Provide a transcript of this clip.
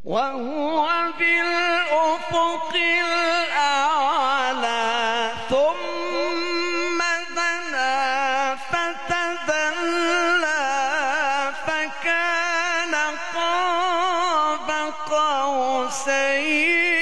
وهو بالأفق الأعلى ثم دنا فتدلى فكان قاب قوسين